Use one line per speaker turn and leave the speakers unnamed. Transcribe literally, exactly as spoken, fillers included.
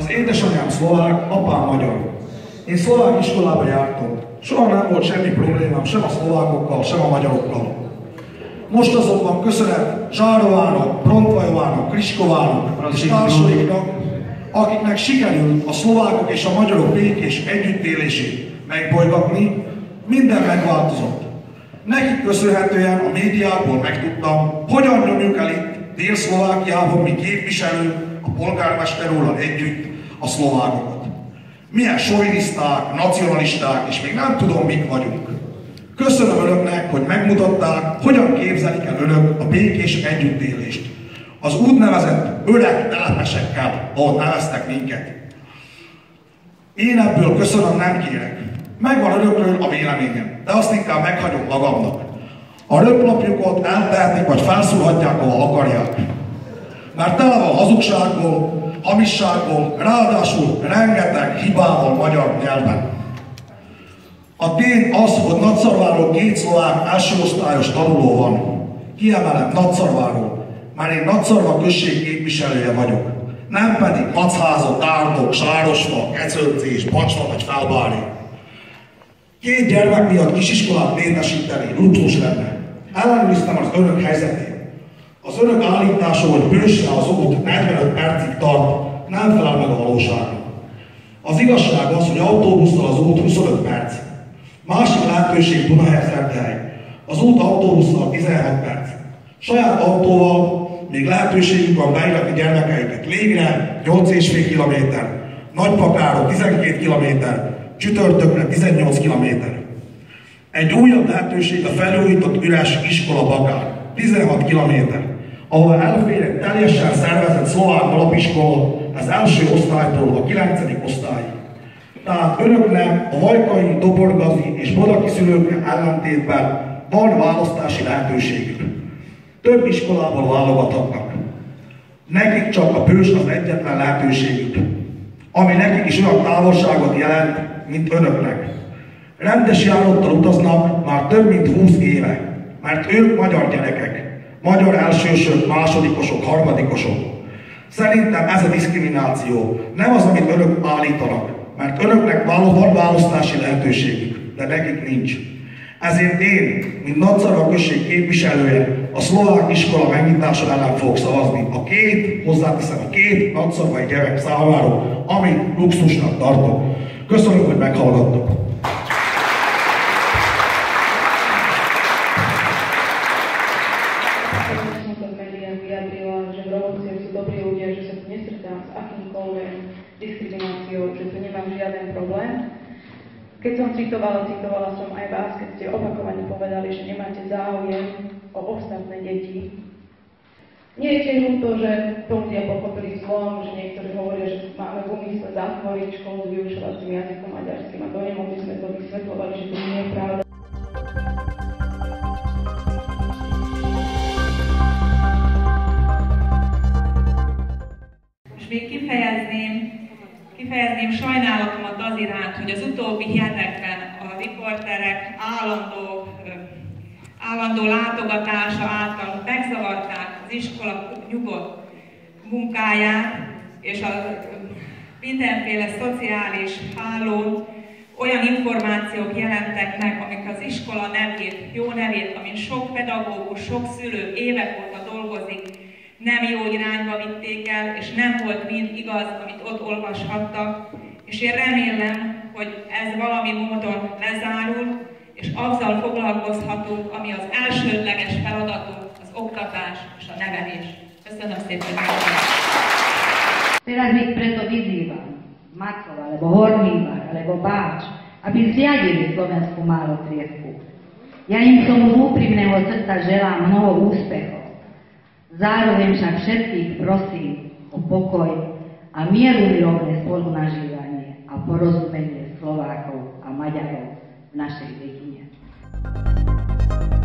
Az édesanyám szlovák, apám magyar. Én szlovák iskolába jártam. Soha nem volt semmi problémám sem a szlovákokkal, sem a magyarokkal. Most azonban köszönet Zsárovának, Brontvajovának, Kriskovának és társaiknak, akiknek sikerült a szlovákok és a magyarok békés együttélését megbolygatni, minden megváltozott. Nekik köszönhetően a médiákból megtudtam, hogyan nyomjuk el itt Dél-Szlovákiában mi képviselők, a polgármester úrral együtt a szlovákokat. Milyen soviniszták, nacionalisták és még nem tudom mik vagyunk. Köszönöm önöknek, hogy megmutatták, hogyan képzelik el önök a békés együttélést. Az úgynevezett öreg telepesekkel, ahogy neveztek minket. Én ebből köszönöm nem kérek. Megvan önökről a véleményem, de azt inkább meghagyom magamnak. A röplapjukat eltehetik, vagy felszúrhatják, ahol akarják. Mert tele van hazugságból, hamisságból, ráadásul rengeteg hibával magyar nyelven. A tény az, hogy Nagyszarváról két szlovák elsőosztályos tanuló van. Kiemelem Nagyszarváról, mert én Nagyszarva község képviselője vagyok. Nem pedig Macháza, Tárdok, Sárosfa, Kecölcés, Bacsva vagy Felbári. Két gyermek miatt kisiskolát létesíteni luxus lenne. Ellenőriztem az önök helyzetét. Az önök állítása, hogy Bősre az út negyvenöt percig tart, nem felel meg a valóságnak. Az igazság az, hogy autóbusszal az út huszonöt perc. Másik lehetőség Dunaher-Szentehely. Az út autóbusszal tizenhat perc. Saját autóval még lehetőségük van beiratni gyermekeiket Légre nyolc és fél kilométer, Nagypakára tizenkét kilométer, Csütörtökre tizennyolc kilométer. Egy újabb lehetőség a felújított üres iskola Bakár, tizenhat kilométer, ahol elfér egy teljesen szervezett szlovák alapiskola az első osztálytól a kilencedik osztályig. Tehát önöknek a vajkai, doborgazi és bodaki szülőknek ellentétben van választási lehetőségük. Több iskolából válogathatnak. Nekik csak a Bős az egyetlen lehetőségük, ami nekik is olyan távolságot jelent, mint önöknek. Rendes járattal utaznak már több mint húsz éve, mert ők magyar gyerekek, magyar elsősök, másodikosok, harmadikosok. Szerintem ez a diszkrimináció, nem az, amit önök állítanak, mert önöknek van választási lehetőségük, de nekik nincs. Ezért én, mint Nagyszarva község képviselője, a szlovák iskola megnyitása ellen fogok szavazni. A két, hozzáteszem a két nagyszarvai gyerek számára, amit luxusnak tartok. Köszönöm, hogy meghallgattok.
Keď som citovala, citovala som aj vás, keď ste opakovane povedali, že nemáte záujem o ostatné deti. Nie je tiež to, že to ľudia pochopili zlom, že niektorí hovoria, že máme v úmysle zatvoriť školu s vyučovacím jazykom maďarským a to nemohli sme to vysvetľovali, že to nie je pravda.
És még kifejezném, Kifejezném sajnálatomat az iránt, hogy az utóbbi hetekben a riporterek állandó, állandó látogatása által megzavarták az iskola nyugodt munkáját, és a mindenféle szociális hálón olyan információk jelentek meg, amik az iskola nevét, jó nevét, amin sok pedagógus, sok szülő évek óta dolgozik, nem jó irányba vitték el, és nem volt mind igaz, amit ott olvashattak. És én remélem, hogy ez valami módon lezárul, és azzal foglalkozhatunk, ami az elsődleges feladatunk, az oktatás és a nevelés. Köszönöm szépen!
Teraz ich preto vyzývam, Makov, alebo Hornívar, alebo Báč, aby zriadili Slovenskú Málotriedku. Ja im k tomu z úprimného srdca želám mnoho úspechov. Zároveň však všetkých prosím o pokoj a mierumilovné spolunažívanie a porozumenie Slovákov a Maďarov v našej dedine.